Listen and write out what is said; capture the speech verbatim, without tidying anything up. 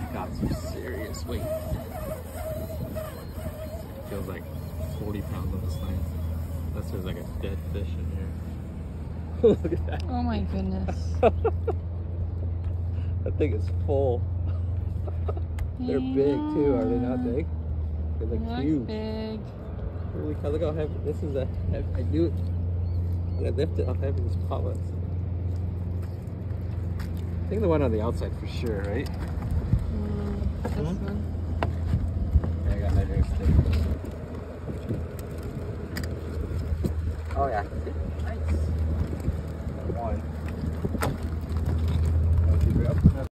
got some serious weight. Feels like forty pounds on this thing. Unless there's like a dead fish in here. Look at that. Oh my goodness. That thing is full. They're Yeah. big too, are they not big? They're like Looks huge. big. Holy cow, look how heavy. This is a, I do it. When I lift it, how heavy this pot was. I think the one on the outside for sure, right? Mm, this Hmm? one. Yeah, I got measuring stick. Oh yeah.